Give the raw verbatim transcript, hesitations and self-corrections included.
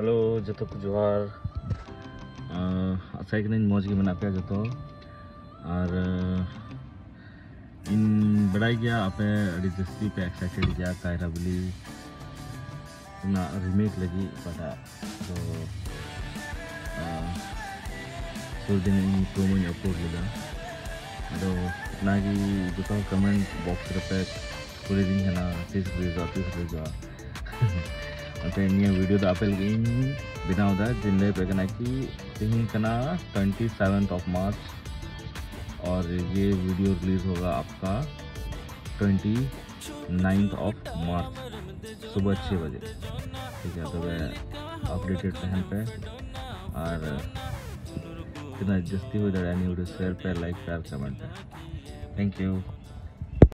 Hello जतो को जोहार आशा करें मौज गे मेना पे जतो और इन बड़ाई गया आपे अड़ी जस्ती पे एक्साइटेड गया कायरा बली ना रीमेक लगी पता तो सुर दिन इन प्रोमो इन अपलोड लेदा तो ना कि जतो कमेंट बॉक्स रे पे कुली दिन है ना तीस रिजा तीस रिजा अते निया वीडियो दा अपल गिन बनाव दा जिन ले पे कना कि तीन कना सत्ताईस ऑफ मार्च और ये वीडियो रिलीज होगा आपका उनतीस ऑफ मार्च सुबह छः बजे। ठीक है, तो वह अपडेटेड रहन पे और कितना जस्ती हो जाए वीडियो शेयर पे लाइक शेयर कमेंट पे। Thank you.